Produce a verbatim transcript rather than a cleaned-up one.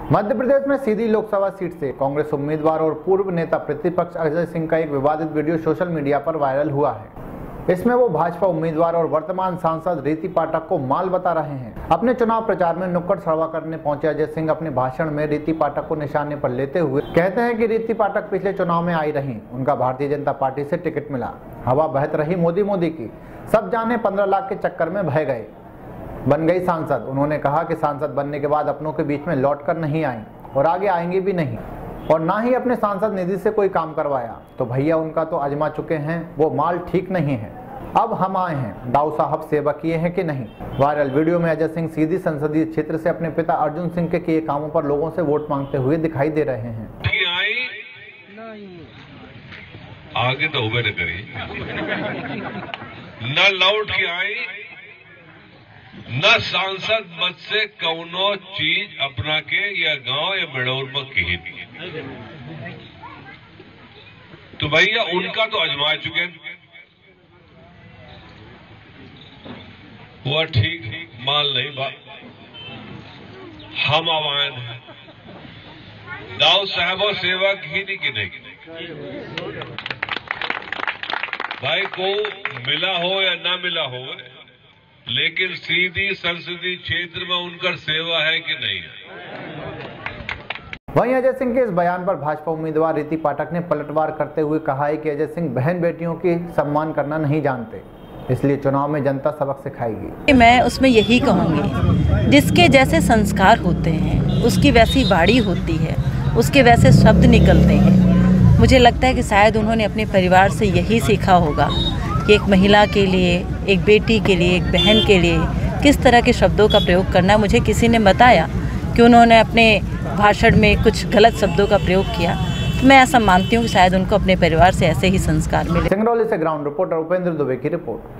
मध्य प्रदेश में सीधी लोकसभा सीट से कांग्रेस उम्मीदवार और पूर्व नेता प्रतिपक्ष अजय सिंह का एक विवादित वीडियो सोशल मीडिया पर वायरल हुआ है। इसमें वो भाजपा उम्मीदवार और वर्तमान सांसद रीति पाठक को माल बता रहे हैं। अपने चुनाव प्रचार में नुक्कड़ सड़वा करने पहुंचे अजय सिंह अपने भाषण में रीति पाठक को निशाने पर लेते हुए कहते हैं कि रीति पाठक पिछले चुनाव में आई रही, उनका भारतीय जनता पार्टी से टिकट मिला, हवा बहत रही मोदी मोदी की, सब जाने पंद्रह लाख के चक्कर में बह गए, बन गई सांसद। उन्होंने कहा कि सांसद बनने के बाद अपनों के बीच में लौट कर नहीं आई और आगे आएंगे भी नहीं, और ना ही अपने सांसद निधि से कोई काम करवाया। तो भैया उनका तो आजमा चुके हैं, वो माल ठीक नहीं है, अब हम आए हैं, दाऊ साहब सेवा किए हैं कि नहीं। वायरल वीडियो में अजय सिंह सीधी संसदीय क्षेत्र से अपने पिता अर्जुन सिंह के किए कामों पर लोगों से वोट मांगते हुए दिखाई दे रहे हैं। आगे तो उबे न करी न लौट के आई, न सांसद मत से कौनो चीज अपना के या गांव या बेड़ौर में कही नहीं। तो भैया उनका तो आजमा चुके, वो ठीक माल नहीं बा, हम आवान है, दाऊ साहबों सेवा की नहीं कि नहीं। भाई को मिला हो या ना मिला हो, लेकिन सीधी संसदीय क्षेत्र में उनका सेवा है कि नहीं है। वहीं अजय सिंह के इस बयान पर भाजपा उम्मीदवार रीति पाठक ने पलटवार करते हुए कहा है कि अजय सिंह बहन बेटियों की सम्मान करना नहीं जानते, इसलिए चुनाव में जनता सबक सिखाएगी। मैं उसमें यही कहूँगी, जिसके जैसे संस्कार होते हैं उसकी वैसी वाणी होती है, उसके वैसे शब्द निकलते हैं। मुझे लगता है कि शायद उन्होंने अपने परिवार से यही सीखा होगा कि एक महिला के लिए, एक बेटी के लिए, एक बहन के लिए किस तरह के शब्दों का प्रयोग करना। मुझे किसी ने बताया कि उन्होंने अपने भाषण में कुछ गलत शब्दों का प्रयोग किया, तो मैं ऐसा मानती हूँ कि शायद उनको अपने परिवार से ऐसे ही संस्कार मिले। सिंगरौली से ग्राउंड रिपोर्टर उपेंद्र दुबे की रिपोर्ट।